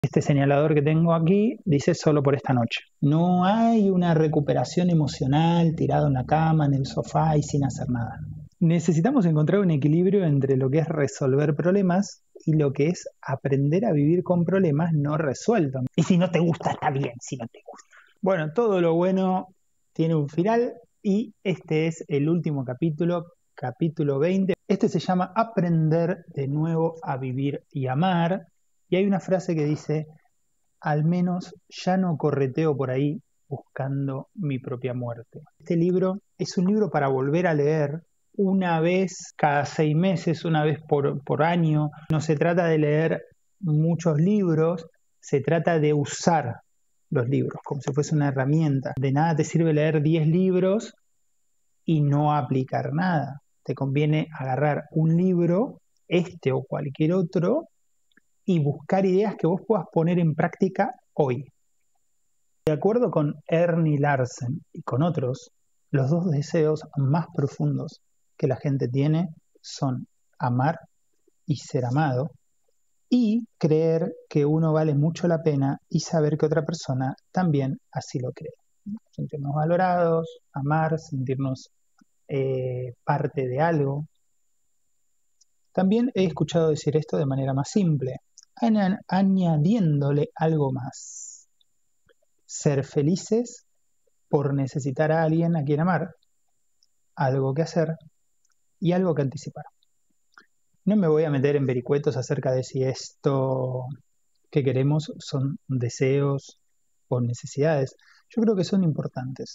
Este señalador que tengo aquí dice solo por esta noche. No hay una recuperación emocional tirado en la cama, en el sofá y sin hacer nada. Necesitamos encontrar un equilibrio entre lo que es resolver problemas y lo que es aprender a vivir con problemas no resueltos. Y si no te gusta, está bien, si no te gusta. Bueno, todo lo bueno tiene un final y este es el último capítulo, capítulo 20. Este se llama Aprender de nuevo a vivir y amar. Y hay una frase que dice, al menos ya no correteo por ahí buscando mi propia muerte. Este libro es un libro para volver a leer una vez cada 6 meses, una vez por año. No se trata de leer muchos libros, se trata de usar los libros como si fuese una herramienta. De nada te sirve leer 10 libros y no aplicar nada. Te conviene agarrar un libro, este o cualquier otro, y buscar ideas que vos puedas poner en práctica hoy. De acuerdo con Ernie Larsen y con otros, los dos deseos más profundos que la gente tiene son amar y ser amado, y creer que uno vale mucho la pena y saber que otra persona también así lo cree. Sentirnos valorados, amar, sentirnos parte de algo. También he escuchado decir esto de manera más simple, añadiéndole algo más. Ser felices por necesitar a alguien a quien amar, algo que hacer y algo que anticipar. No me voy a meter en vericuetos acerca de si esto que queremos son deseos o necesidades. Yo creo que son importantes.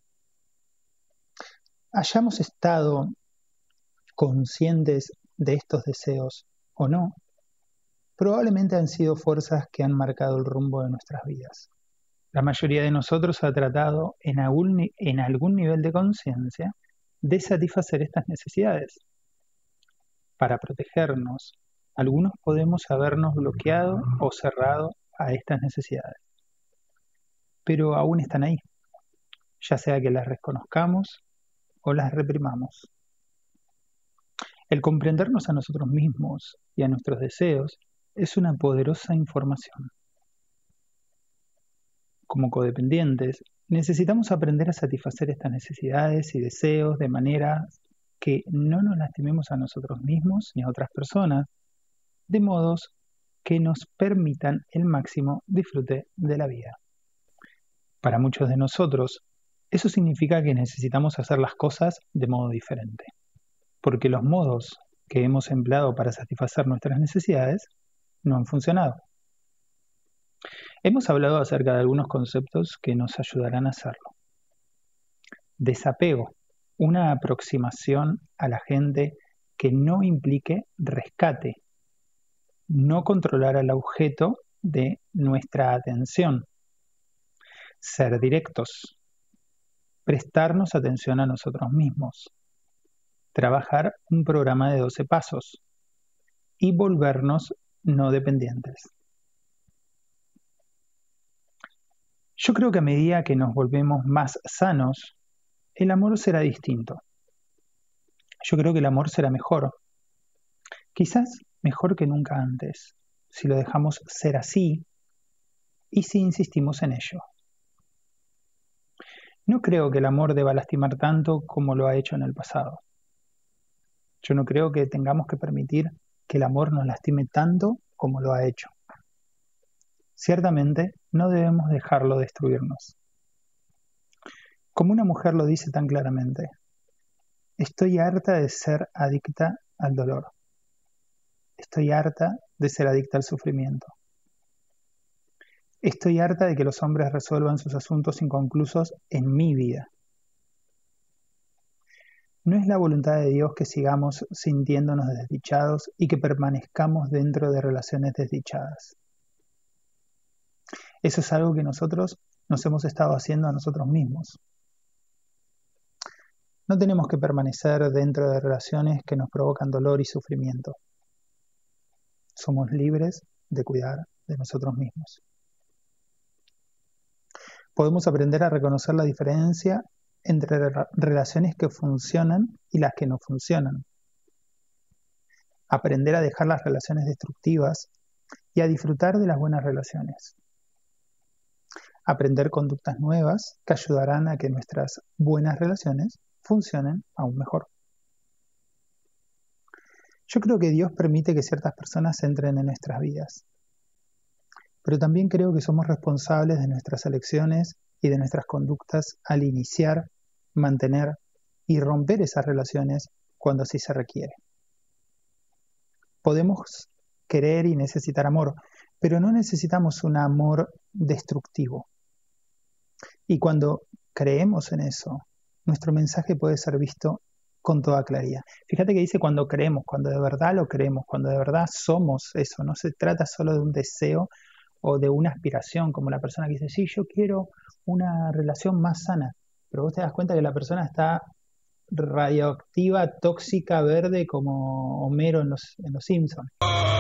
Hayamos estado conscientes de estos deseos o no, probablemente han sido fuerzas que han marcado el rumbo de nuestras vidas. La mayoría de nosotros ha tratado en algún nivel de conciencia de satisfacer estas necesidades. Para protegernos, algunos podemos habernos bloqueado o cerrado a estas necesidades, pero aún están ahí, ya sea que las reconozcamos o las reprimamos. El comprendernos a nosotros mismos y a nuestros deseos es una poderosa información. Como codependientes, necesitamos aprender a satisfacer estas necesidades y deseos de manera que no nos lastimemos a nosotros mismos ni a otras personas, de modos que nos permitan el máximo disfrute de la vida. Para muchos de nosotros, eso significa que necesitamos hacer las cosas de modo diferente, porque los modos que hemos empleado para satisfacer nuestras necesidades no han funcionado. Hemos hablado acerca de algunos conceptos que nos ayudarán a hacerlo. Desapego, una aproximación a la gente que no implique rescate, no controlar al objeto de nuestra atención. Ser directos, prestarnos atención a nosotros mismos, trabajar un programa de 12 pasos y volvernos no dependientes. Yo creo que a medida que nos volvemos más sanos, el amor será distinto. Yo creo que el amor será mejor. Quizás mejor que nunca antes, si lo dejamos ser así y si insistimos en ello. No creo que el amor deba lastimar tanto como lo ha hecho en el pasado. Yo no creo que tengamos que permitir que el amor nos lastime tanto como lo ha hecho. Ciertamente, no debemos dejarlo destruirnos. Como una mujer lo dice tan claramente, estoy harta de ser adicta al dolor. Estoy harta de ser adicta al sufrimiento. Estoy harta de que los hombres resuelvan sus asuntos inconclusos en mi vida. No es la voluntad de Dios que sigamos sintiéndonos desdichados y que permanezcamos dentro de relaciones desdichadas. Eso es algo que nosotros nos hemos estado haciendo a nosotros mismos. No tenemos que permanecer dentro de relaciones que nos provocan dolor y sufrimiento. Somos libres de cuidar de nosotros mismos. Podemos aprender a reconocer la diferencia entre relaciones que funcionan y las que no funcionan. Aprender a dejar las relaciones destructivas y a disfrutar de las buenas relaciones. Aprender conductas nuevas que ayudarán a que nuestras buenas relaciones funcionen aún mejor. Yo creo que Dios permite que ciertas personas entren en nuestras vidas, pero también creo que somos responsables de nuestras elecciones y de nuestras conductas al iniciar, mantener y romper esas relaciones cuando así se requiere. Podemos querer y necesitar amor, pero no necesitamos un amor destructivo. Y cuando creemos en eso, nuestro mensaje puede ser visto con toda claridad. Fíjate que dice cuando creemos, cuando de verdad lo creemos, cuando de verdad somos eso. No se trata solo de un deseo o de una aspiración, como la persona que dice, sí, yo quiero una relación más sana. Pero vos te das cuenta que la persona está radioactiva, tóxica, verde, como Homero en los Simpsons.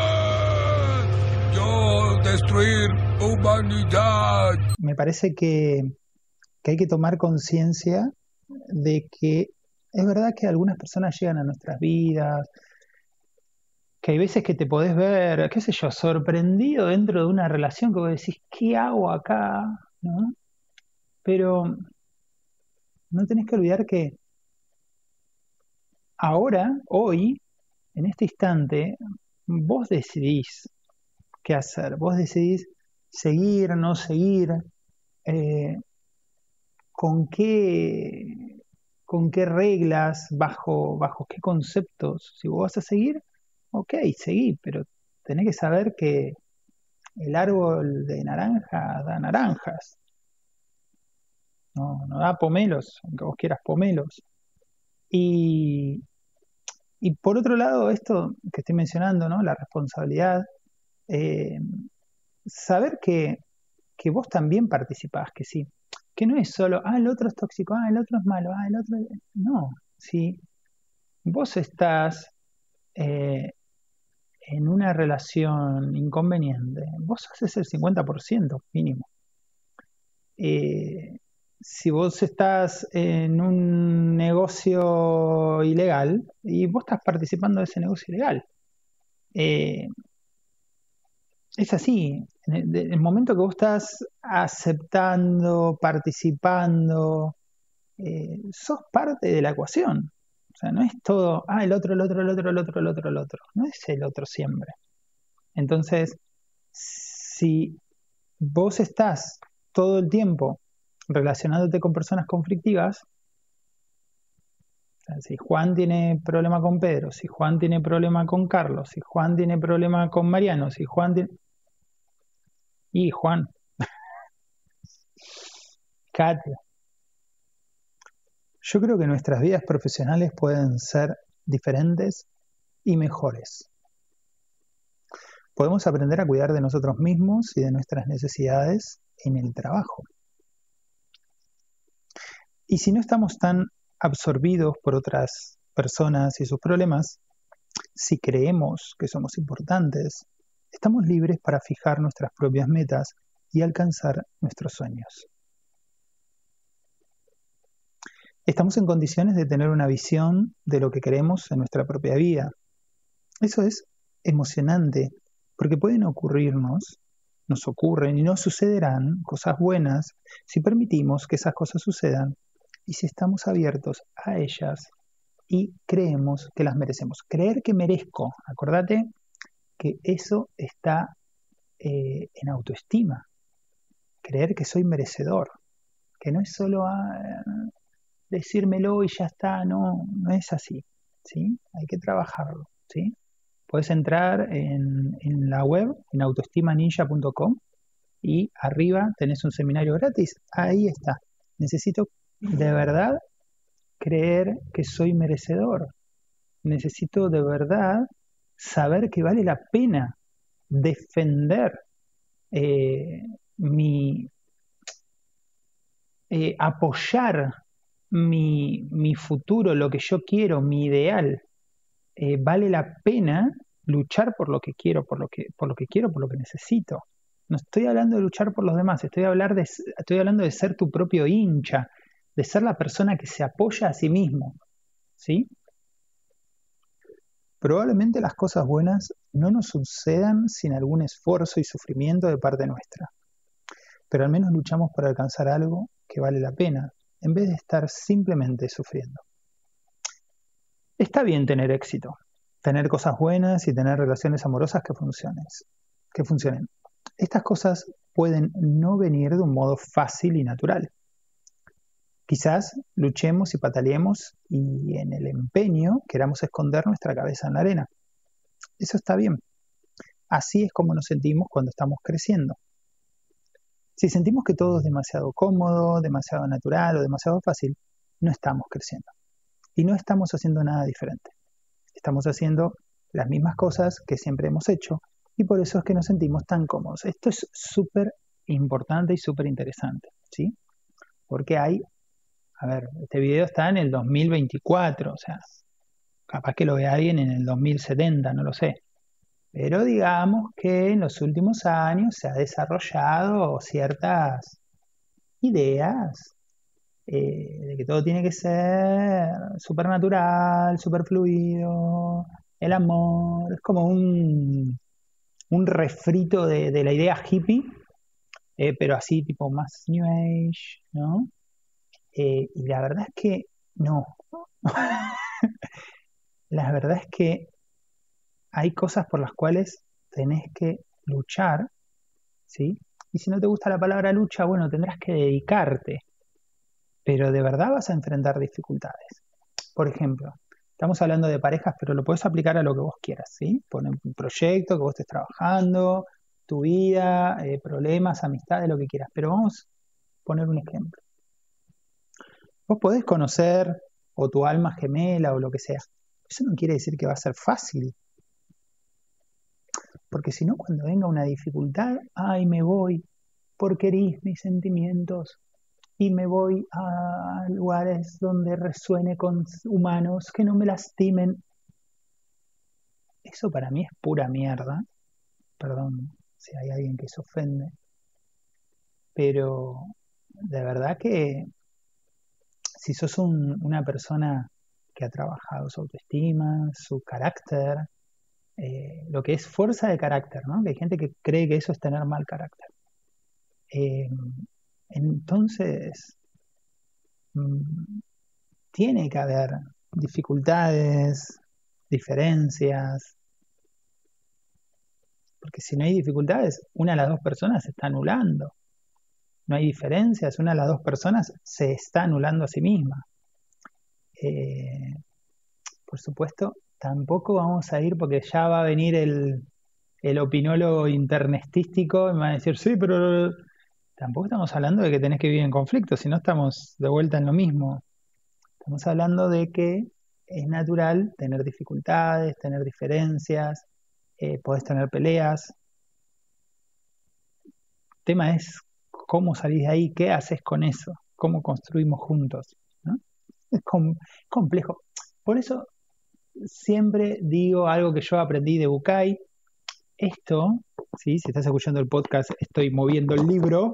Yo destruir humanidad. Me parece que hay que tomar conciencia de que es verdad que algunas personas llegan a nuestras vidas, que hay veces que te podés ver, qué sé yo, sorprendido dentro de una relación que vos decís, ¿qué hago acá? ¿No? Pero no tenés que olvidar que ahora, hoy, en este instante, vos decidís qué hacer, vos decidís seguir, no seguir, con qué reglas, bajo qué conceptos. Si vos vas a seguir, ok, seguí, pero tenés que saber que el árbol de naranja da naranjas, no da pomelos, aunque vos quieras pomelos. Y por otro lado, esto que estoy mencionando, ¿no? La responsabilidad, saber que vos también participás, que sí, que no es solo, el otro es tóxico, el otro es malo, el otro... No, si vos estás en una relación inconveniente, vos haces el 50% mínimo. Si vos estás en un negocio ilegal y vos estás participando de ese negocio ilegal, es así. En el momento que vos estás aceptando, participando, sos parte de la ecuación. O sea, no es todo, el otro. No es el otro siempre. Entonces, si vos estás todo el tiempo relacionándote con personas conflictivas, o sea, si Juan tiene problema con Pedro, si Juan tiene problema con Carlos, si Juan tiene problema con Mariano, si Juan tiene... Y Juan, Katia. Yo creo que nuestras vidas profesionales pueden ser diferentes y mejores. Podemos aprender a cuidar de nosotros mismos y de nuestras necesidades en el trabajo. Y si no estamos tan absorbidos por otras personas y sus problemas, si creemos que somos importantes, estamos libres para fijar nuestras propias metas y alcanzar nuestros sueños. Estamos en condiciones de tener una visión de lo que queremos en nuestra propia vida. Eso es emocionante, porque pueden ocurrirnos, nos ocurren y nos sucederán cosas buenas si permitimos que esas cosas sucedan y si estamos abiertos a ellas y creemos que las merecemos. Creer que merezco, acordate que eso está en autoestima. Creer que soy merecedor, que no es solo decírmelo y ya está, no es así, ¿sí? Hay que trabajarlo, ¿sí? Puedes entrar en la web, en autoestimaninja.com, y arriba tenés un seminario gratis. Ahí está. Necesito de verdad creer que soy merecedor. Necesito de verdad saber que vale la pena defender apoyar mi futuro, lo que yo quiero, mi ideal. Vale la pena luchar por lo que quiero, por lo que necesito. No estoy hablando de luchar por los demás, estoy hablando de ser tu propio hincha, de ser la persona que se apoya a sí mismo, ¿sí? Probablemente las cosas buenas no nos sucedan sin algún esfuerzo y sufrimiento de parte nuestra, pero al menos luchamos por alcanzar algo que vale la pena, en vez de estar simplemente sufriendo. Está bien tener éxito, tener cosas buenas y tener relaciones amorosas que funcionen. Estas cosas pueden no venir de un modo fácil y natural. Quizás luchemos y pataleemos y en el empeño queramos esconder nuestra cabeza en la arena. Eso está bien. Así es como nos sentimos cuando estamos creciendo. Si sentimos que todo es demasiado cómodo, demasiado natural o demasiado fácil, no estamos creciendo. Y no estamos haciendo nada diferente. Estamos haciendo las mismas cosas que siempre hemos hecho y por eso es que nos sentimos tan cómodos. Esto es súper importante y súper interesante, ¿sí? Porque este video está en el 2024, o sea, capaz que lo vea alguien en el 2070, no lo sé. Pero digamos que en los últimos años se ha desarrollado ciertas ideas de que todo tiene que ser súper natural, súper fluido, el amor, es como un refrito de la idea hippie, pero así tipo más New Age, ¿no? Y la verdad es que no. La verdad es que hay cosas por las cuales tenés que luchar, ¿sí? Y si no te gusta la palabra lucha, bueno, tendrás que dedicarte. Pero de verdad vas a enfrentar dificultades. Por ejemplo, estamos hablando de parejas, pero lo puedes aplicar a lo que vos quieras, ¿sí? Poner un proyecto que vos estés trabajando, tu vida, problemas, amistades, lo que quieras. Pero vamos a poner un ejemplo. Vos podés conocer o tu alma gemela o lo que sea. Eso no quiere decir que va a ser fácil. Porque si no, cuando venga una dificultad, ¡ay, me voy! Porque herís mis sentimientos. Y me voy a lugares donde resuene con humanos que no me lastimen. Eso para mí es pura mierda. Perdón si hay alguien que se ofende. Pero de verdad que si sos una persona que ha trabajado su autoestima, su carácter, lo que es fuerza de carácter, ¿no? Que hay gente que cree que eso es tener mal carácter. Entonces, tiene que haber dificultades, diferencias, porque si no hay dificultades, una de las dos personas se está anulando. No hay diferencias, una de las dos personas se está anulando a sí misma. Por supuesto, tampoco vamos a ir porque ya va a venir el opinólogo internestístico y me va a decir, sí, pero tampoco estamos hablando de que tenés que vivir en conflicto, si no estamos de vuelta en lo mismo. Estamos hablando de que es natural tener dificultades, tener diferencias, podés tener peleas. El tema es cómo salís de ahí, qué haces con eso, cómo construimos juntos, ¿no? Es complejo. Por eso siempre digo algo que yo aprendí de Bucay. Esto, ¿sí? Si estás escuchando el podcast, estoy moviendo el libro.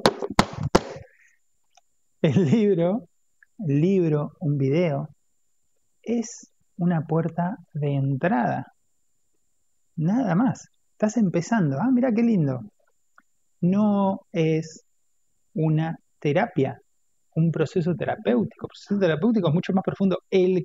El libro, un video, es una puerta de entrada. Nada más. Estás empezando. Ah, mira qué lindo. No es una terapia, un proceso terapéutico. El proceso terapéutico es mucho más profundo.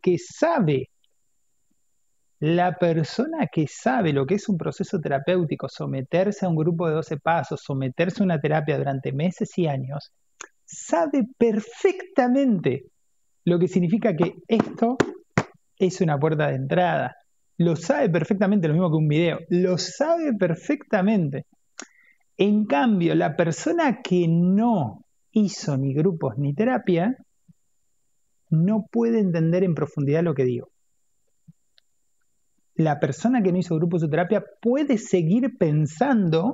La persona que sabe lo que es un proceso terapéutico, someterse a un grupo de 12 pasos, someterse a una terapia durante meses y años, sabe perfectamente lo que significa que esto es una puerta de entrada. Lo sabe perfectamente, lo mismo que un video. Lo sabe perfectamente. En cambio, la persona que no hizo ni grupos ni terapia, no puede entender en profundidad lo que digo. La persona que no hizo grupos o terapia puede seguir pensando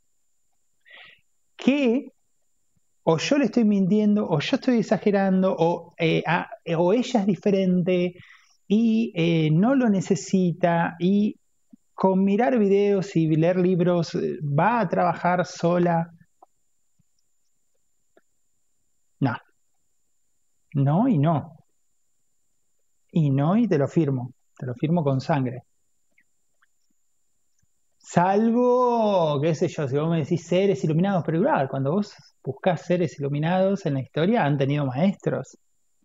que o yo le estoy mintiendo, o yo estoy exagerando, o ella es diferente y no lo necesita y con mirar videos y leer libros va a trabajar sola. No y no. Y no y te lo firmo con sangre. Salvo, qué sé yo, si vos me decís seres iluminados, pero igual, cuando vos buscás seres iluminados en la historia, han tenido maestros.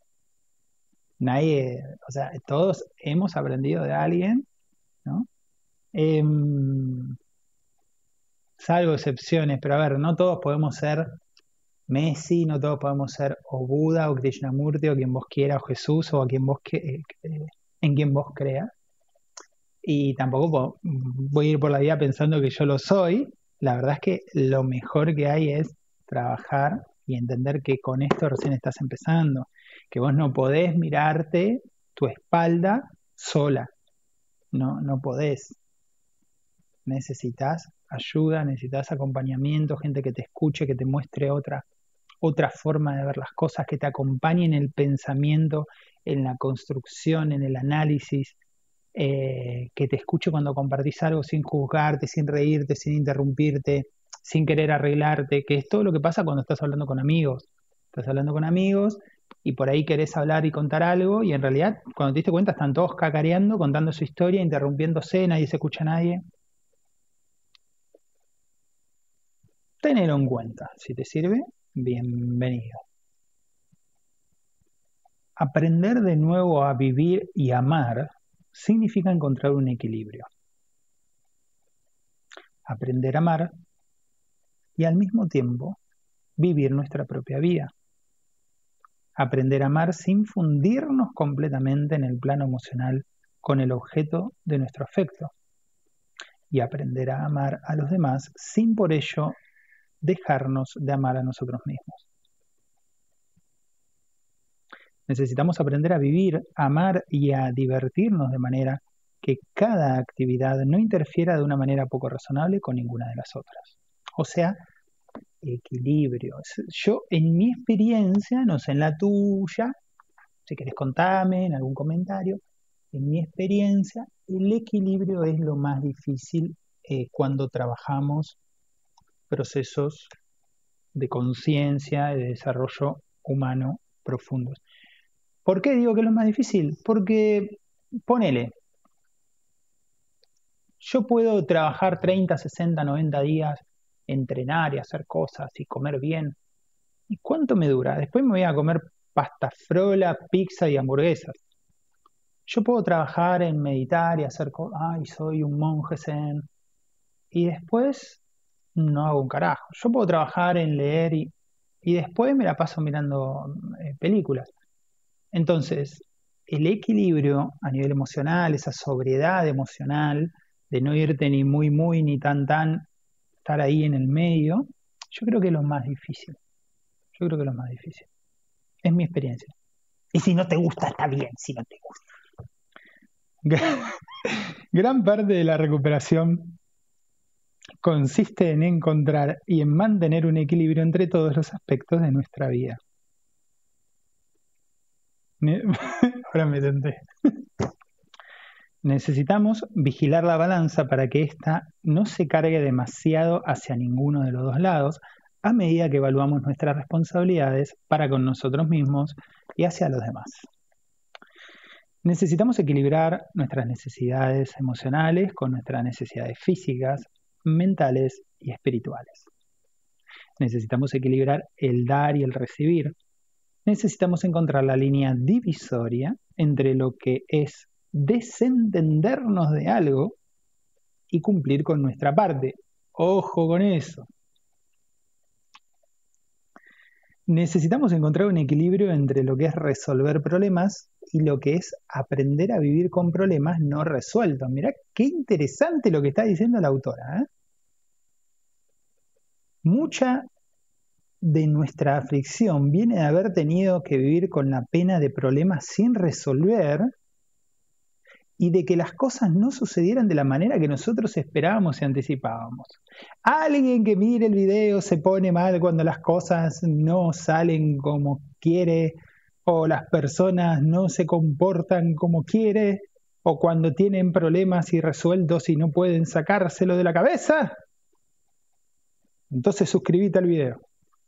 Nadie, o sea, todos hemos aprendido de alguien, ¿no? Salvo excepciones, pero a ver, no todos podemos ser Messi, no todos podemos ser o Buda o Krishnamurti o quien vos quieras, o Jesús o a quien vos en quien vos creas. Y tampoco voy a ir por la vida pensando que yo lo soy. La verdad es que lo mejor que hay es trabajar y entender que con esto recién estás empezando, que vos no podés mirarte tu espalda sola, no podés. Necesitas ayuda, necesitas acompañamiento, gente que te escuche, que te muestre otra forma de ver las cosas, que te acompañe en el pensamiento, en la construcción, en el análisis, que te escuche cuando compartís algo sin juzgarte, sin reírte, sin interrumpirte, sin querer arreglarte, que es todo lo que pasa cuando estás hablando con amigos. Estás hablando con amigos y por ahí querés hablar y contar algo y en realidad cuando te diste cuenta están todos cacareando, contando su historia, interrumpiéndose, nadie se escucha a nadie. Tenelo en cuenta, si te sirve, bienvenido. Aprender de nuevo a vivir y amar significa encontrar un equilibrio. Aprender a amar y al mismo tiempo vivir nuestra propia vida. Aprender a amar sin fundirnos completamente en el plano emocional con el objeto de nuestro afecto. Y aprender a amar a los demás sin por ello dejarnos de amar a nosotros mismos. Necesitamos aprender a vivir, a amar y a divertirnos de manera que cada actividad no interfiera de una manera poco razonable con ninguna de las otras. O sea, equilibrio. Yo en mi experiencia, no sé en la tuya, si querés contame en algún comentario, en mi experiencia el equilibrio es lo más difícil cuando trabajamos procesos de conciencia, de desarrollo humano profundos. ¿Por qué digo que es lo más difícil? Porque, ponele, yo puedo trabajar 30, 60, 90 días, entrenar y hacer cosas y comer bien. ¿Y cuánto me dura? Después me voy a comer pasta frola, pizza y hamburguesas. Yo puedo trabajar en meditar y hacer cosas, ay, soy un monje zen, y después no hago un carajo. Yo puedo trabajar en leer y después me la paso mirando películas. Entonces, el equilibrio a nivel emocional, esa sobriedad emocional, de no irte ni muy, muy, ni tan, estar ahí en el medio, yo creo que es lo más difícil. Yo creo que es lo más difícil. Es mi experiencia. Y si no te gusta, está bien, si no te gusta. Gran parte de la recuperación consiste en encontrar y en mantener un equilibrio entre todos los aspectos de nuestra vida. Ahora me tenté. Necesitamos vigilar la balanza para que ésta no se cargue demasiado hacia ninguno de los dos lados a medida que evaluamos nuestras responsabilidades para con nosotros mismos y hacia los demás. Necesitamos equilibrar nuestras necesidades emocionales con nuestras necesidades físicas, mentales y espirituales. Necesitamos equilibrar el dar y el recibir. Necesitamos encontrar la línea divisoria entre lo que es desentendernos de algo y cumplir con nuestra parte. Ojo con eso. Necesitamos encontrar un equilibrio entre lo que es resolver problemas y lo que es aprender a vivir con problemas no resueltos. Mirá qué interesante lo que está diciendo la autora, ¿eh? Mucha de nuestra aflicción viene de haber tenido que vivir con la pena de problemas sin resolver y de que las cosas no sucedieran de la manera que nosotros esperábamos y anticipábamos. Alguien que mire el video se pone mal cuando las cosas no salen como quiere, o las personas no se comportan como quiere, o cuando tienen problemas irresueltos y no pueden sacárselo de la cabeza. Entonces suscríbete al video.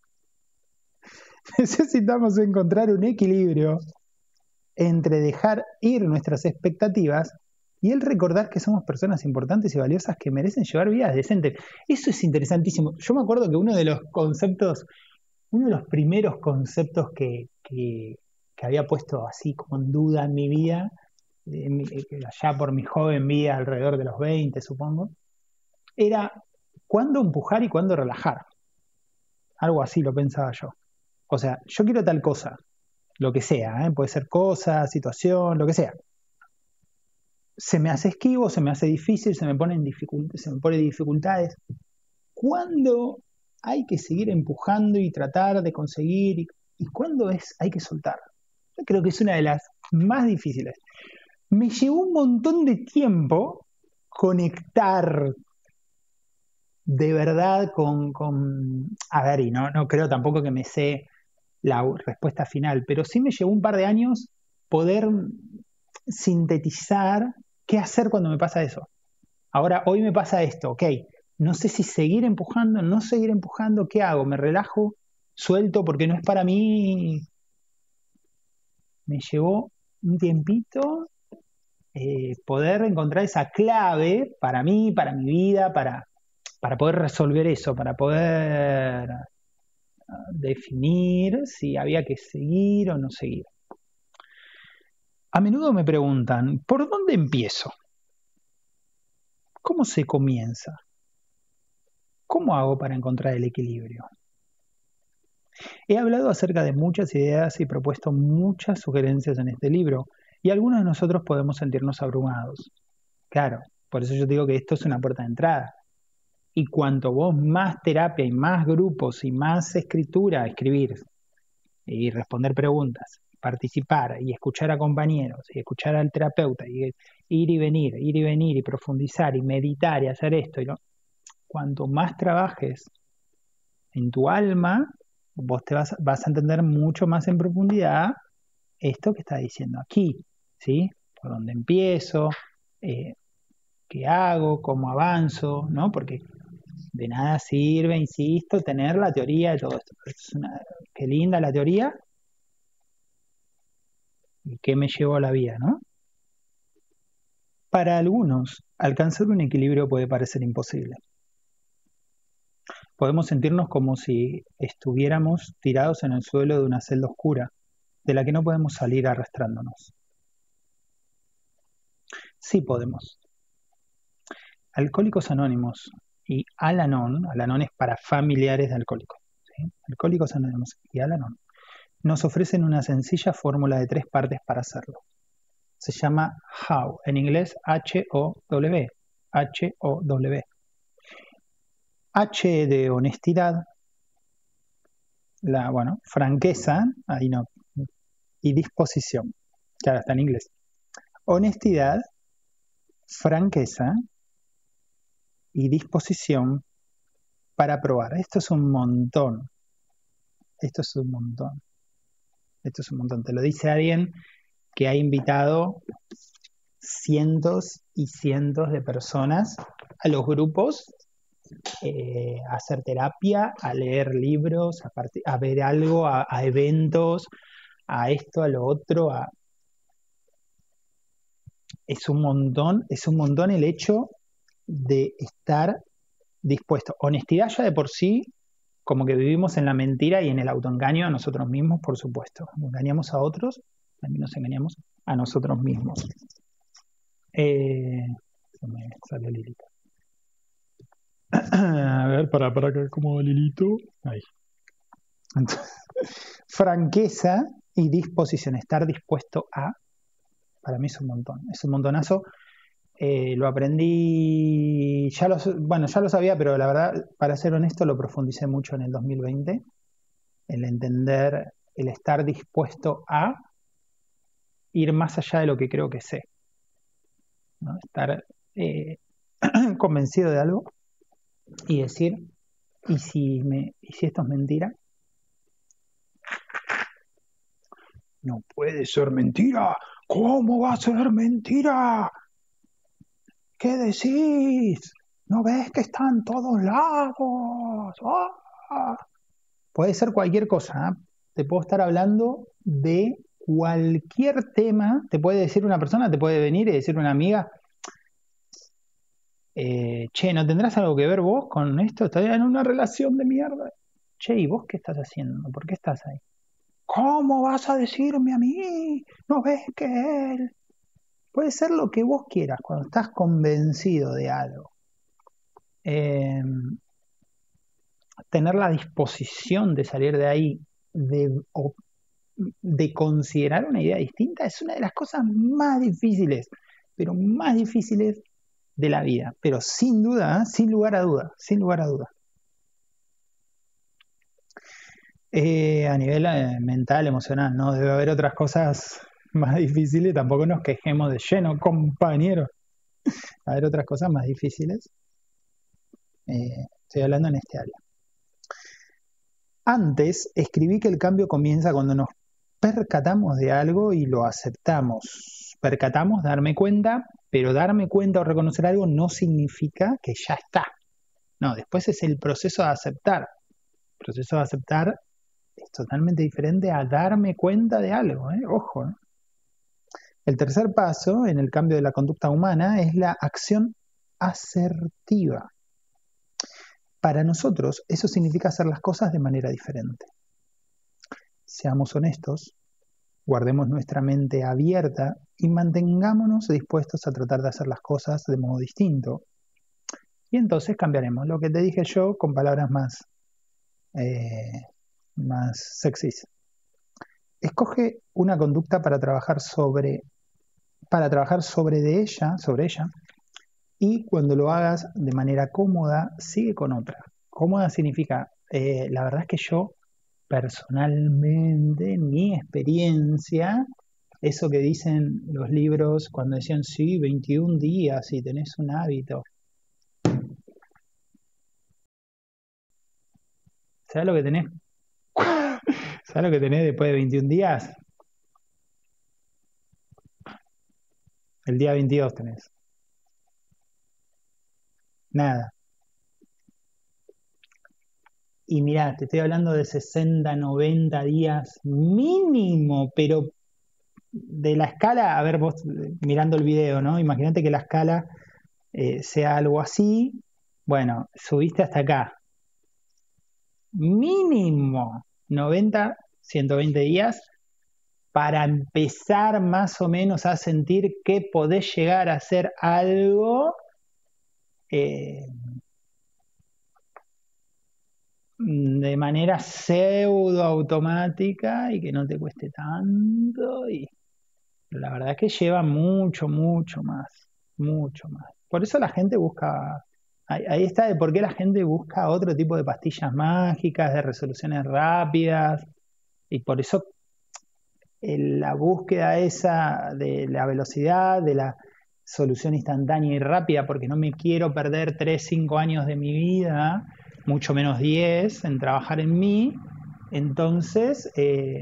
Necesitamos encontrar un equilibrio entre dejar ir nuestras expectativas y el recordar que somos personas importantes y valiosas que merecen llevar vidas decentes. Eso es interesantísimo. Yo me acuerdo que uno de los primeros conceptos que había puesto así como en duda en mi vida, allá por mi joven vida, alrededor de los 20, supongo, era cuándo empujar y cuándo relajar. Algo así lo pensaba yo. O sea, yo quiero tal cosa, lo que sea, puede ser cosa, situación, lo que sea. Se me hace esquivo, se me hace difícil, se me pone dificultades. ¿Cuándo hay que seguir empujando y tratar de conseguir? ¿Y cuándo hay que soltar? Yo creo que es una de las más difíciles. Me llevó un montón de tiempo conectar de verdad a ver, y no creo tampoco que me sé la respuesta final, pero sí me llevó un par de años poder sintetizar qué hacer cuando me pasa eso. Ahora, hoy me pasa esto, ok, no sé si seguir empujando, no seguir empujando, ¿qué hago? ¿Me relajo? ¿Suelto porque no es para mí? Me llevó un tiempito poder encontrar esa clave para mí, para mi vida, para poder resolver eso, para poder definir si había que seguir o no seguir. A menudo me preguntan, ¿por dónde empiezo? ¿Cómo se comienza? ¿Cómo hago para encontrar el equilibrio? He hablado acerca de muchas ideas y propuesto muchas sugerencias en este libro, y algunos de nosotros podemos sentirnos abrumados. Claro, por eso yo digo que esto es una puerta de entrada. Y cuanto vos más terapia y más grupos y más escritura, escribir y responder preguntas, participar y escuchar a compañeros y escuchar al terapeuta y ir y venir y profundizar y meditar y hacer esto, cuanto más trabajes en tu alma, vos te vas a entender mucho más en profundidad esto que está diciendo aquí, ¿sí? Por dónde empiezo, qué hago, cómo avanzo, ¿no? Porque de nada sirve, insisto, tener la teoría de todo esto. Qué linda la teoría y qué me llevó a la vida, ¿no? Para algunos, alcanzar un equilibrio puede parecer imposible. Podemos sentirnos como si estuviéramos tirados en el suelo de una celda oscura, de la que no podemos salir arrastrándonos. Sí podemos. Alcohólicos Anónimos y Al-Anon es para familiares de alcohólicos, ¿sí? Alcohólicos Anónimos y Al-Anon nos ofrecen una sencilla fórmula de 3 partes para hacerlo. Se llama HOW, en inglés H-O-W. H-O-W. H de honestidad, franqueza, ahí no, y disposición, que ahora está en inglés. Honestidad, franqueza y disposición para probar. Esto es un montón. Te lo dice alguien que ha invitado cientos y cientos de personas a los grupos a hacer terapia, a leer libros, a ver algo, a eventos, a esto, a lo otro. Es un montón el hecho de estar dispuesto. Honestidad ya de por sí, como que vivimos en la mentira y en el autoengaño a nosotros mismos, por supuesto. Engañamos a otros, también nos engañamos a nosotros mismos. Se me sale Lilito. A ver, para acá, como Lilito. Ahí. Entonces, franqueza y disposición, estar dispuesto a, para mí es un montón, es un montonazo. Lo aprendí, ya lo sabía, pero la verdad, para ser honesto, lo profundicé mucho en el 2020, el entender, el estar dispuesto a ir más allá de lo que creo que sé, ¿no? Estar convencido de algo y decir, ¿y si esto es mentira? No puede ser mentira. ¿Cómo va a ser mentira? ¿Qué decís? ¿No ves que está en todos lados? ¡Ah! Puede ser cualquier cosa, ¿eh? Te puedo estar hablando de cualquier tema. Te puede decir una persona, te puede venir y decir una amiga, Che, ¿no tendrás algo que ver vos con esto? Estás en una relación de mierda. Che, ¿y vos qué estás haciendo? ¿Por qué estás ahí? ¿Cómo vas a decirme a mí? ¿No ves que él? Puede ser lo que vos quieras cuando estás convencido de algo. Eh, Tener la disposición de salir de ahí, de considerar una idea distinta, es una de las cosas más difíciles, pero más difíciles de la vida. Pero sin duda, sin lugar a duda, sin lugar a duda. A nivel mental, emocional, ¿no? Debe haber otras cosas más difíciles, tampoco nos quejemos de lleno, compañeros. A haber otras cosas más difíciles. Estoy hablando en este área. Antes escribí que el cambio comienza cuando nos percatamos de algo y lo aceptamos. Percatamos, darme cuenta, pero darme cuenta o reconocer algo no significa que ya está. No, después es el proceso de aceptar. El proceso de aceptar es totalmente diferente a darme cuenta de algo, ojo. El tercer paso en el cambio de la conducta humana es la acción asertiva. Para nosotros eso significa hacer las cosas de manera diferente. Seamos honestos, guardemos nuestra mente abierta y mantengámonos dispuestos a tratar de hacer las cosas de modo distinto. Y entonces cambiaremos. Lo que te dije yo con palabras más sexys. Escoge una conducta para trabajar sobre ella, y cuando lo hagas de manera cómoda, sigue con otra. Cómoda significa, la verdad es que yo personalmente, en mi experiencia, eso que dicen los libros cuando decían, sí, 21 días y tenés un hábito. ¿Sabes lo que tenés? ¿Sabes lo que tenés después de 21 días? El día 22 tenés. Nada. Y mirá, te estoy hablando de 60, 90 días mínimo, pero de la escala, a ver vos mirando el video, ¿no? Imagínate que la escala sea algo así. Bueno, subiste hasta acá. Mínimo 90, 120 días para empezar más o menos a sentir que podés llegar a hacer algo de manera pseudo automática y que no te cueste tanto. Pero la verdad es que lleva mucho, mucho más. Mucho más. Por eso la gente busca. Ahí está de por qué la gente busca otro tipo de pastillas mágicas, de resoluciones rápidas. Y por eso la búsqueda esa de la velocidad, de la solución instantánea y rápida, porque no me quiero perder 3, 5 años de mi vida, mucho menos 10, en trabajar en mí. Entonces,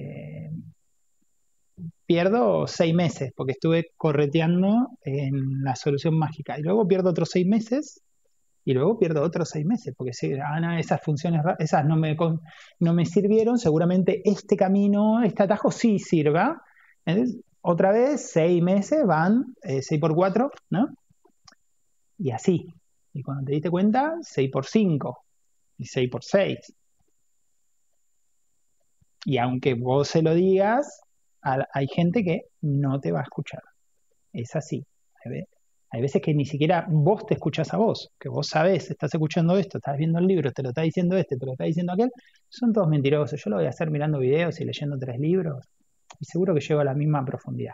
pierdo 6 meses, porque estuve correteando en la solución mágica. Y luego pierdo otros 6 meses, y luego pierdo otros 6 meses, porque si esas funciones, esas no me sirvieron, seguramente este camino, este atajo sí sirva. Entonces, otra vez, 6 meses van 6 por 4, ¿no? Y así. Y cuando te diste cuenta, 6 por 5 y 6 por 6. Y aunque vos se lo digas, hay gente que no te va a escuchar. Es así. Hay veces que ni siquiera vos te escuchás a vos, que vos sabés, estás escuchando esto, estás viendo el libro, te lo está diciendo este, te lo está diciendo aquel. Son todos mentirosos. Yo lo voy a hacer mirando videos y leyendo 3 libros y seguro que llego a la misma profundidad.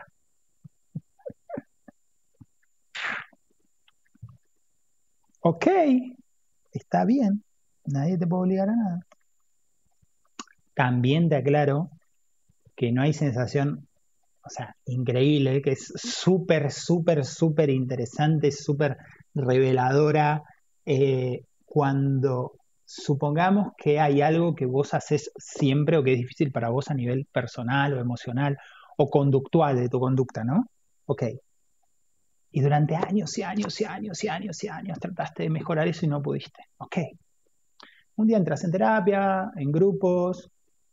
Ok, está bien, nadie te puede obligar a nada. También te aclaro que no hay sensación, o sea, increíble, que es súper, súper, súper interesante, súper reveladora, cuando supongamos que hay algo que vos haces siempre o que es difícil para vos a nivel personal o emocional o conductual de tu conducta, ¿no? Ok. Y durante años y años y años y años y años trataste de mejorar eso y no pudiste. Ok. Un día entras en terapia, en grupos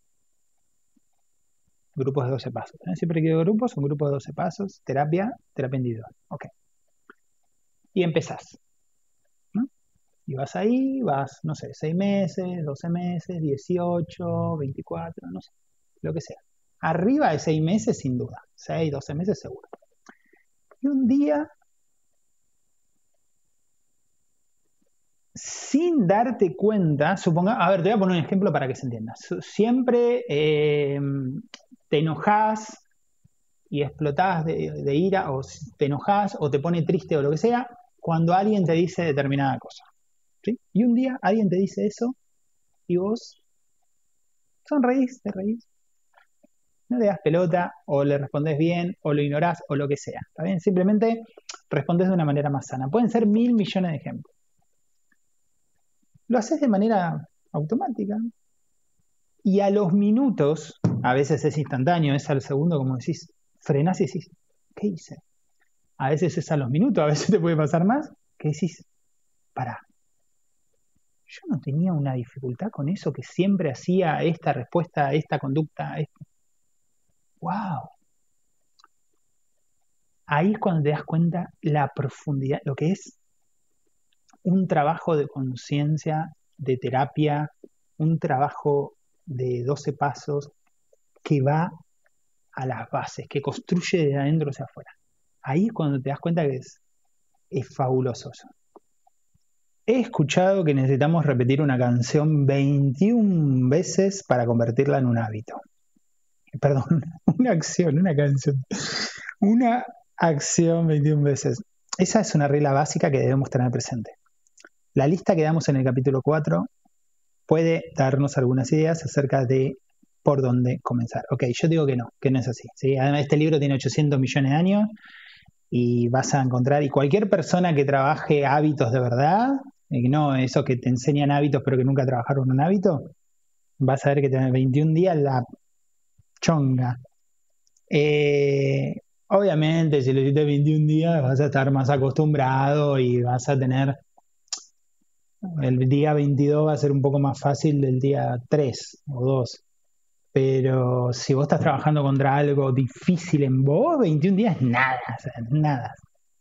de 12 pasos. Siempre que digo grupos, son grupos de 12 pasos, terapia individual. Ok. Y empezás. Y vas ahí, vas, no sé, 6 meses, 12 meses, 18, 24, no sé, lo que sea. Arriba de 6 meses, sin duda. 6, 12 meses seguro. Y un día, sin darte cuenta, suponga, a ver, te voy a poner un ejemplo para que se entienda. Siempre te enojás y explotás de ira, o te enojás o te pone triste o lo que sea, cuando alguien te dice determinada cosa. ¿Sí? Y un día alguien te dice eso y vos sonreís, te reís, no le das pelota, o le respondes bien, o lo ignorás, o lo que sea. ¿Está bien? Simplemente respondes de una manera más sana. Pueden ser 1.000 millones de ejemplos. Lo haces de manera automática. Y a los minutos, a veces es instantáneo, es al segundo, como decís, frenás y decís, ¿qué hice? A veces es a los minutos, a veces te puede pasar más, que decís, pará, yo no tenía una dificultad con eso que siempre hacía esta respuesta, esta conducta, ¡wow! Ahí es cuando te das cuenta la profundidad, lo que es un trabajo de conciencia, de terapia, un trabajo de 12 pasos que va a las bases, que construye de adentro hacia afuera. Ahí es cuando te das cuenta que es fabuloso eso. He escuchado que necesitamos repetir una canción 21 veces para convertirla en un hábito. Perdón, una acción, una canción. Una acción 21 veces. Esa es una regla básica que debemos tener presente. La lista que damos en el capítulo 4 puede darnos algunas ideas acerca de por dónde comenzar. Ok, yo digo que no es así. ¿Sí? Además, este libro tiene 800 millones de años y vas a encontrar, y cualquier persona que trabaje hábitos de verdad, no eso que te enseñan hábitos pero que nunca trabajaron un hábito, vas a ver que tenés 21 días la chonga. Obviamente, si lo hiciste 21 días, vas a estar más acostumbrado y vas a tener. El día 22 va a ser un poco más fácil del día 3 o 2. Pero si vos estás trabajando contra algo difícil en vos, 21 días es nada, o sea, nada.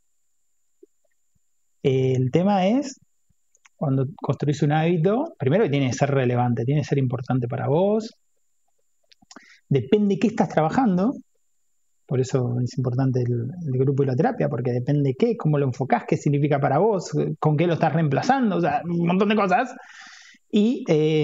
El tema es, cuando construís un hábito, primero que tiene que ser relevante, tiene que ser importante para vos. Depende de qué estás trabajando. Por eso es importante el grupo y la terapia, porque depende de qué, cómo lo enfocás, qué significa para vos, con qué lo estás reemplazando, o sea, un montón de cosas. Y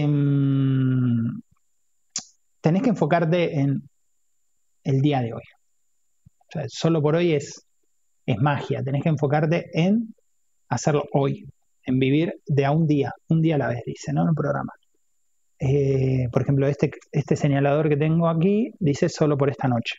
tenés que enfocarte en el día de hoy. O sea, solo por hoy es magia. Tenés que enfocarte en hacerlo hoy, en vivir de a un día a la vez, dice, ¿no? En el programa. Por ejemplo, este señalador que tengo aquí dice solo por esta noche.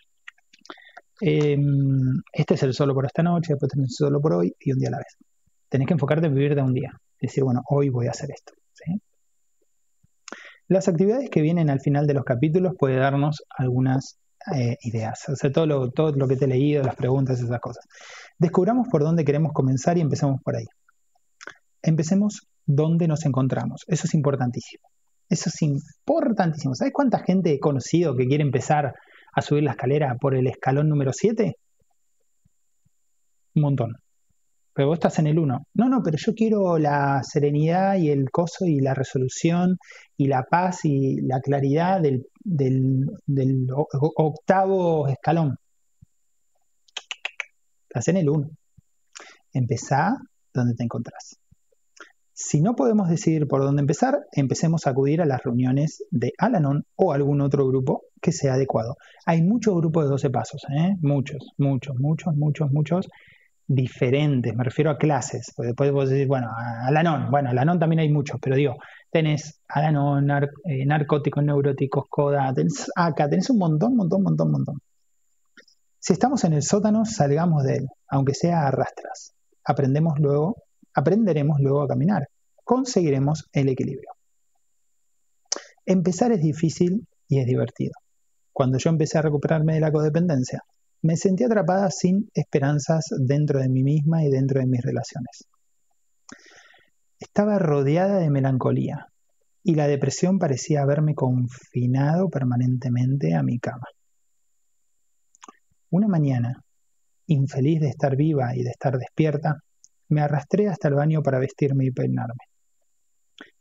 Este es el solo por esta noche, después tenés el solo por hoy y un día a la vez. Tenés que enfocarte en vivir de un día. Decir, bueno, hoy voy a hacer esto. ¿Sí? Las actividades que vienen al final de los capítulos pueden darnos algunas ideas. O sea, todo lo que te he leído, las preguntas, esas cosas. Descubramos por dónde queremos comenzar y empecemos por ahí. Empecemos donde nos encontramos. Eso es importantísimo. Eso es importantísimo. ¿Sabes cuánta gente he conocido que quiere empezar a subir la escalera por el escalón número 7? Un montón. Pero vos estás en el 1. No, pero yo quiero la serenidad y el coso y la resolución y la paz y la claridad del octavo escalón. Estás en el 1. Empezá donde te encontrás. Si no podemos decidir por dónde empezar, empecemos a acudir a las reuniones de Al-Anon o algún otro grupo que sea adecuado. Hay muchos grupos de 12 pasos, muchos diferentes, me refiero a clases, porque después vos decís, bueno, Al-Anon también hay muchos, pero digo, tenés Al-Anon, narcóticos, neuróticos, CODA, tenés ACA, tenés un montón. Si estamos en el sótano, salgamos de él, aunque sea a rastras. Aprenderemos luego a caminar. Conseguiremos el equilibrio. Empezar es difícil y es divertido. Cuando yo empecé a recuperarme de la codependencia, me sentí atrapada sin esperanzas dentro de mí misma y dentro de mis relaciones. Estaba rodeada de melancolía y la depresión parecía haberme confinado permanentemente a mi cama. Una mañana, infeliz de estar viva y de estar despierta, me arrastré hasta el baño para vestirme y peinarme.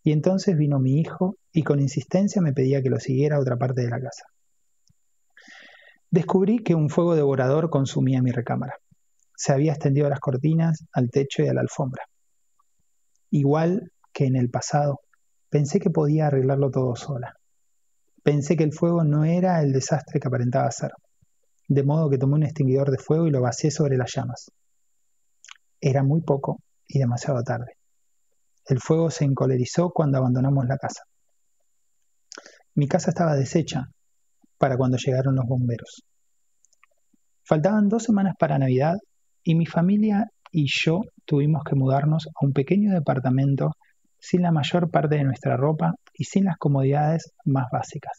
Y entonces vino mi hijo y con insistencia me pedía que lo siguiera a otra parte de la casa. Descubrí que un fuego devorador consumía mi recámara. Se había extendido a las cortinas, al techo y a la alfombra. Igual que en el pasado, pensé que podía arreglarlo todo sola. Pensé que el fuego no era el desastre que aparentaba ser, de modo que tomé un extinguidor de fuego y lo vacié sobre las llamas. Era muy poco y demasiado tarde. El fuego se encolerizó cuando abandonamos la casa. Mi casa estaba deshecha para cuando llegaron los bomberos. Faltaban 2 semanas para Navidad y mi familia y yo tuvimos que mudarnos a un pequeño departamento sin la mayor parte de nuestra ropa y sin las comodidades más básicas.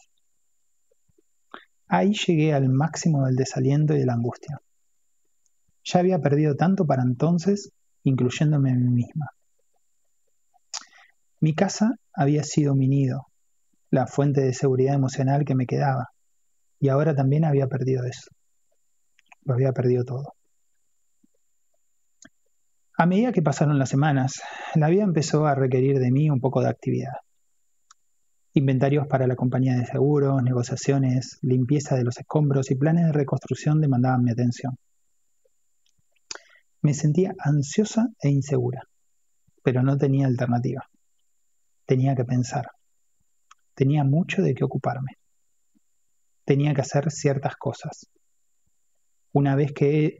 Ahí llegué al máximo del desaliento y de la angustia. Ya había perdido tanto para entonces, incluyéndome a mí misma. Mi casa había sido mi nido, la fuente de seguridad emocional que me quedaba, y ahora también había perdido eso. Lo había perdido todo. A medida que pasaron las semanas, la vida empezó a requerir de mí un poco de actividad. Inventarios para la compañía de seguros, negociaciones, limpieza de los escombros y planes de reconstrucción demandaban mi atención. Me sentía ansiosa e insegura, pero no tenía alternativa. Tenía que pensar. Tenía mucho de qué ocuparme. Tenía que hacer ciertas cosas. Una vez que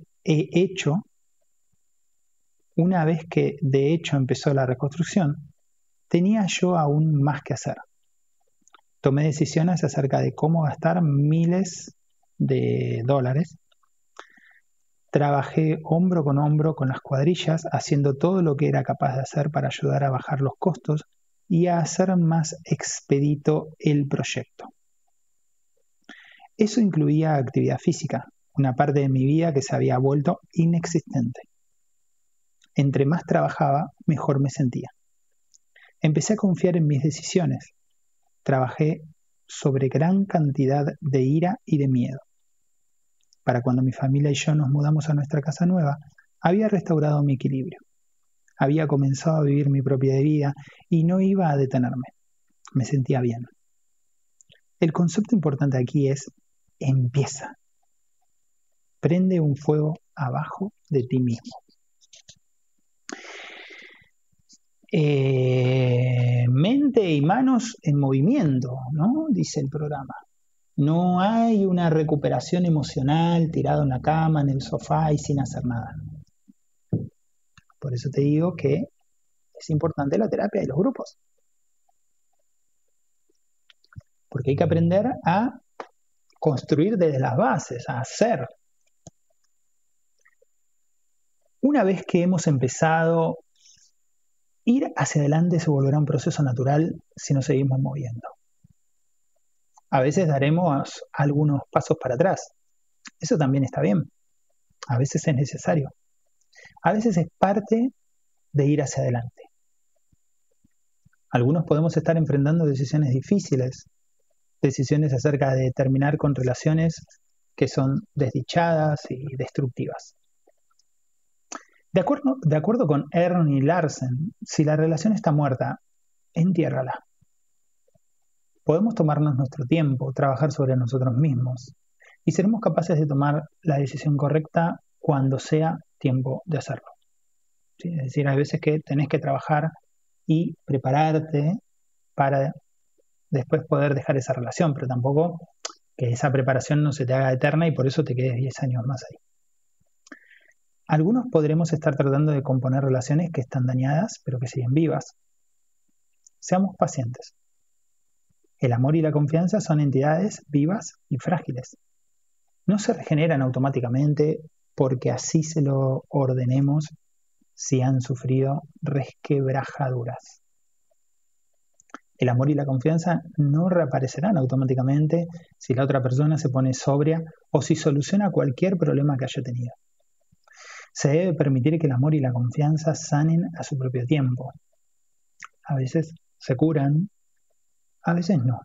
de hecho empezó la reconstrucción, tenía yo aún más que hacer. Tomé decisiones acerca de cómo gastar miles de dólares. Trabajé hombro con las cuadrillas, haciendo todo lo que era capaz de hacer para ayudar a bajar los costos y a hacer más expedito el proyecto. Eso incluía actividad física, una parte de mi vida que se había vuelto inexistente. Entre más trabajaba, mejor me sentía. Empecé a confiar en mis decisiones. Trabajé sobre gran cantidad de ira y de miedo. Para cuando mi familia y yo nos mudamos a nuestra casa nueva, había restaurado mi equilibrio. Había comenzado a vivir mi propia vida y no iba a detenerme. Me sentía bien. El concepto importante aquí es: empieza. Prende un fuego abajo de ti mismo. Mente y manos en movimiento, ¿no? Dice el programa. No hay una recuperación emocional tirado en la cama, en el sofá y sin hacer nada. Por eso te digo que es importante la terapia y los grupos. Porque hay que aprender a construir desde las bases, a hacer. Una vez que hemos empezado, ir hacia adelante se volverá un proceso natural si nos seguimos moviendo. A veces daremos algunos pasos para atrás. Eso también está bien. A veces es necesario. A veces es parte de ir hacia adelante. Algunos podemos estar enfrentando decisiones difíciles, decisiones acerca de terminar con relaciones que son desdichadas y destructivas. De acuerdo con Ernie Larsen, si la relación está muerta, entiérrala. Podemos tomarnos nuestro tiempo, trabajar sobre nosotros mismos y seremos capaces de tomar la decisión correcta cuando sea tiempo de hacerlo. ¿Sí? Es decir, hay veces que tenés que trabajar y prepararte para después poder dejar esa relación, pero tampoco que esa preparación no se te haga eterna y por eso te quedes 10 años más ahí. Algunos podremos estar tratando de componer relaciones que están dañadas, pero que siguen vivas. Seamos pacientes. El amor y la confianza son entidades vivas y frágiles. No se regeneran automáticamente porque así se lo ordenemos si han sufrido resquebrajaduras. El amor y la confianza no reaparecerán automáticamente si la otra persona se pone sobria o si soluciona cualquier problema que haya tenido. Se debe permitir que el amor y la confianza sanen a su propio tiempo. A veces se curan, a veces no.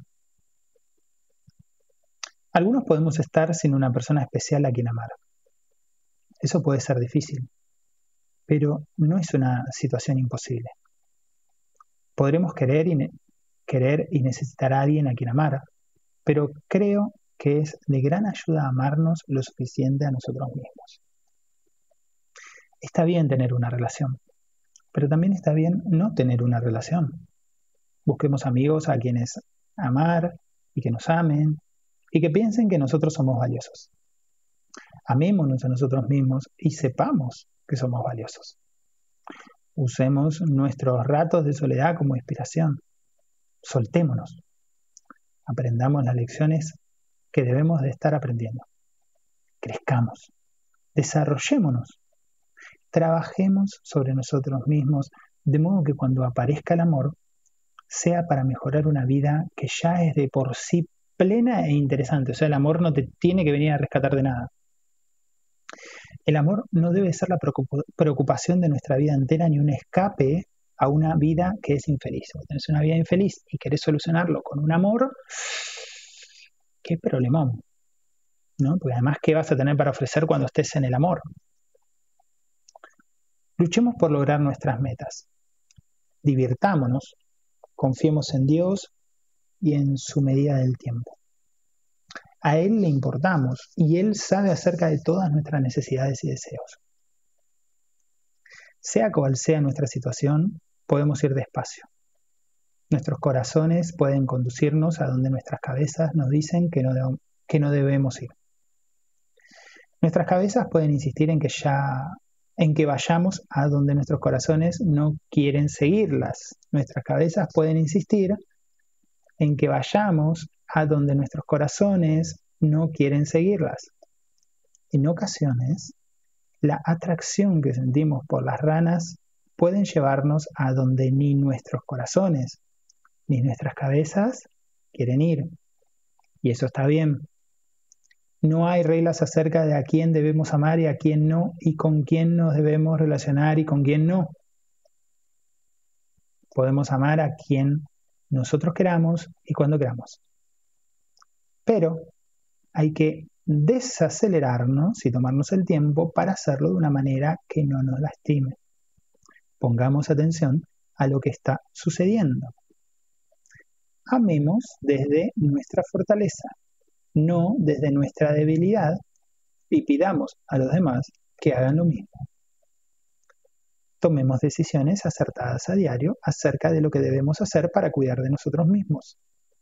Algunos podemos estar sin una persona especial a quien amar. Eso puede ser difícil, pero no es una situación imposible. Podremos querer y necesitar a alguien a quien amar, pero creo que es de gran ayuda amarnos lo suficiente a nosotros mismos. Está bien tener una relación, pero también está bien no tener una relación. Busquemos amigos a quienes amar y que nos amen y que piensen que nosotros somos valiosos. Amémonos a nosotros mismos y sepamos que somos valiosos. Usemos nuestros ratos de soledad como inspiración. Soltémonos. Aprendamos las lecciones que debemos de estar aprendiendo. Crezcamos. Desarrollémonos. Trabajemos sobre nosotros mismos de modo que cuando aparezca el amor sea para mejorar una vida que ya es de por sí plena e interesante. O sea, el amor no te tiene que venir a rescatar de nada. El amor no debe ser la preocupación de nuestra vida entera ni un escape a una vida que es infeliz. Si tenés una vida infeliz y querés solucionarlo con un amor, qué problemón, ¿no? Porque además, ¿qué vas a tener para ofrecer cuando estés en el amor? Luchemos por lograr nuestras metas. Divirtámonos, confiemos en Dios y en su medida del tiempo. A Él le importamos y Él sabe acerca de todas nuestras necesidades y deseos. Sea cual sea nuestra situación, podemos ir despacio. Nuestros corazones pueden conducirnos a donde nuestras cabezas nos dicen que no debemos ir. Nuestras cabezas pueden insistir en que vayamos a donde nuestros corazones no quieren seguirlas. Nuestras cabezas pueden insistir en que vayamos a donde nuestros corazones no quieren seguirlas. En ocasiones, la atracción que sentimos por las ranas pueden llevarnos a donde ni nuestros corazones ni nuestras cabezas quieren ir. Y eso está bien. No hay reglas acerca de a quién debemos amar y a quién no, y con quién nos debemos relacionar y con quién no. Podemos amar a quien nosotros queramos y cuando queramos. Pero hay que desacelerarnos y tomarnos el tiempo para hacerlo de una manera que no nos lastime. Pongamos atención a lo que está sucediendo. Amemos desde nuestra fortaleza, no desde nuestra debilidad, y pidamos a los demás que hagan lo mismo. Tomemos decisiones acertadas a diario acerca de lo que debemos hacer para cuidar de nosotros mismos.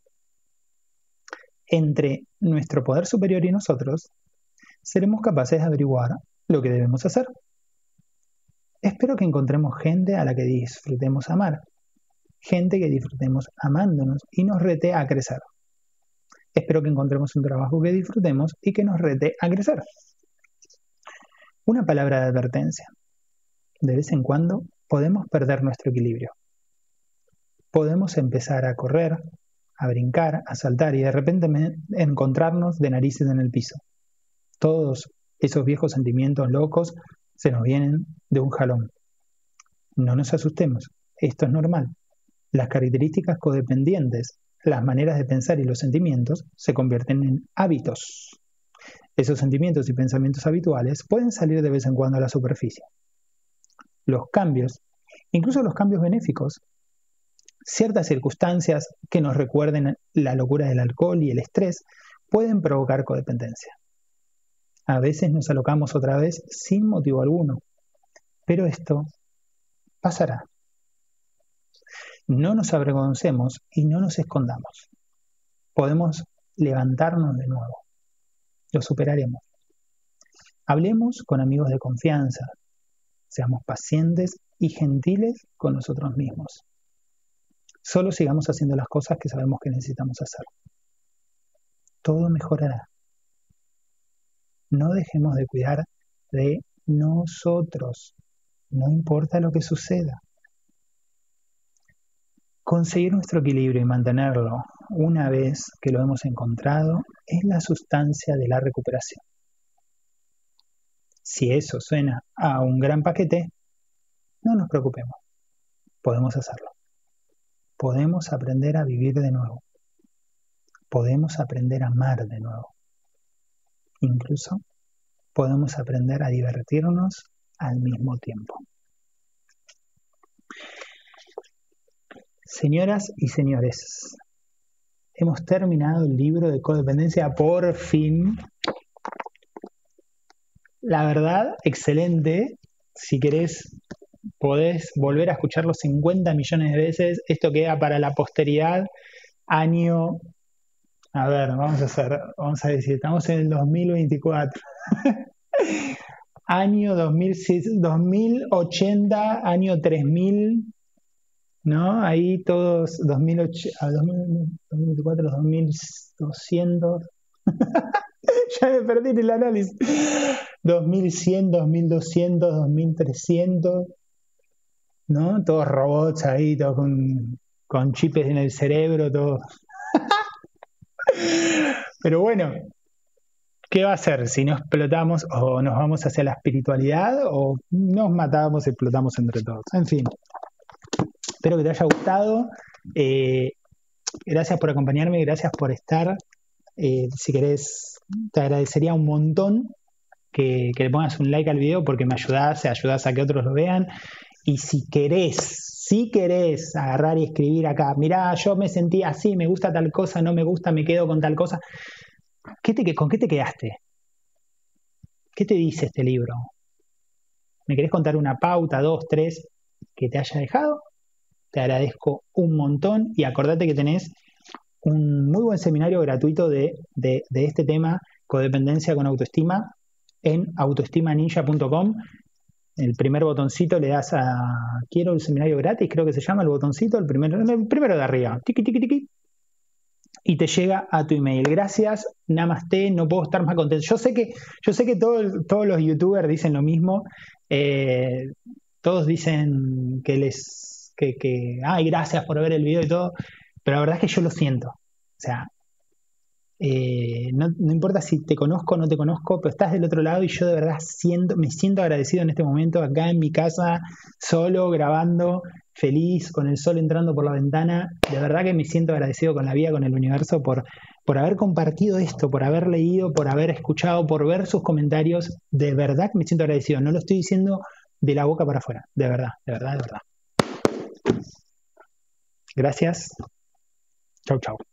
Entre nuestro poder superior y nosotros, seremos capaces de averiguar lo que debemos hacer. Espero que encontremos gente a la que disfrutemos amar, gente que disfrutemos amándonos y nos rete a crecer. Espero que encontremos un trabajo que disfrutemos y que nos rete a crecer. Una palabra de advertencia. De vez en cuando podemos perder nuestro equilibrio. Podemos empezar a correr, a brincar, a saltar y de repente encontrarnos de narices en el piso. Todos esos viejos sentimientos locos se nos vienen de un jalón. No nos asustemos, esto es normal. Las características codependientes, las maneras de pensar y los sentimientos se convierten en hábitos. Esos sentimientos y pensamientos habituales pueden salir de vez en cuando a la superficie. Los cambios, incluso los cambios benéficos, ciertas circunstancias que nos recuerden la locura del alcohol y el estrés, pueden provocar codependencia. A veces nos alocamos otra vez sin motivo alguno, pero esto pasará. No nos avergoncemos y no nos escondamos. Podemos levantarnos de nuevo. Lo superaremos. Hablemos con amigos de confianza. Seamos pacientes y gentiles con nosotros mismos. Solo sigamos haciendo las cosas que sabemos que necesitamos hacer. Todo mejorará. No dejemos de cuidar de nosotros. No importa lo que suceda. Conseguir nuestro equilibrio y mantenerlo una vez que lo hemos encontrado es la sustancia de la recuperación. Si eso suena a un gran paquete, no nos preocupemos. Podemos hacerlo. Podemos aprender a vivir de nuevo. Podemos aprender a amar de nuevo. Incluso podemos aprender a divertirnos al mismo tiempo. Señoras y señores, hemos terminado el libro de codependencia por fin. La verdad, excelente. Si querés, podés volver a escucharlo 50 millones de veces. Esto queda para la posteridad. Año... A ver, vamos a decir, estamos en el 2024. Año 2080, año 3000, ¿no? Ahí todos 2024, 2200. Ya me perdí en el análisis. 2100, 2200, 2300, ¿no? Todos robots ahí, todos con chips en el cerebro, todos. Pero bueno, ¿qué va a hacer si no explotamos o nos vamos hacia la espiritualidad o nos matamos y explotamos entre todos? En fin, espero que te haya gustado. Gracias por acompañarme, gracias por estar. Si querés, te agradecería un montón que le pongas un like al video porque me ayudás a que otros lo vean. Y si querés agarrar y escribir acá, mirá, yo me sentí así, me gusta tal cosa, no me gusta, me quedo con tal cosa. ¿Con qué te quedaste? ¿Qué te dice este libro? ¿Me querés contar una pauta, 2, 3 que te haya dejado? Te agradezco un montón y acordate que tenés un muy buen seminario gratuito de este tema, codependencia con autoestima, en autoestimaninja.com. El primer botoncito le das a quiero el seminario gratis, creo que se llama el botoncito, el primero de arriba, tiqui, tiqui, tiqui, y te llega a tu email. Gracias, namaste, no puedo estar más contento. Yo sé que todos los youtubers dicen lo mismo, todos dicen ay, gracias por ver el video y todo, pero la verdad es que yo lo siento. O sea, no importa si te conozco o no te conozco, pero estás del otro lado y yo de verdad me siento agradecido en este momento acá en mi casa, solo, grabando, feliz, con el sol entrando por la ventana. De verdad que me siento agradecido con la vida, con el universo, por haber compartido esto, por haber leído, por haber escuchado, por ver sus comentarios. De verdad que me siento agradecido. No lo estoy diciendo de la boca para afuera. De verdad, de verdad, de verdad. Gracias. Chau, chau.